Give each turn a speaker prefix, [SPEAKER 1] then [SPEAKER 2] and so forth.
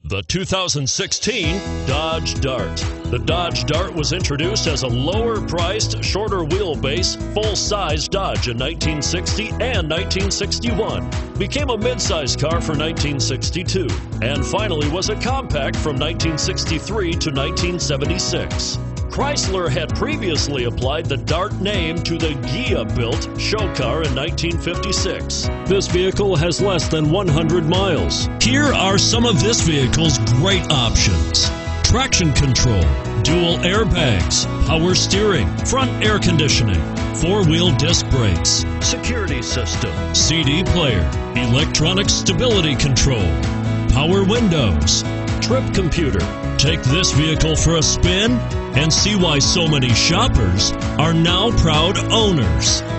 [SPEAKER 1] The 2016 Dodge Dart. The Dodge Dart was introduced as a lower-priced, shorter wheelbase, full-size Dodge in 1960 and 1961, became a mid-size car for 1962, and finally was a compact from 1963 to 1976. Chrysler had previously applied the Dart name to the Ghia-built show car in 1956. This vehicle has less than 100 miles. Here are some of this vehicle's great options: traction control, dual airbags, power steering, front air conditioning, four-wheel disc brakes, security system, CD player, electronic stability control, power windows, trip computer. Take this vehicle for a spin and see why so many shoppers are now proud owners.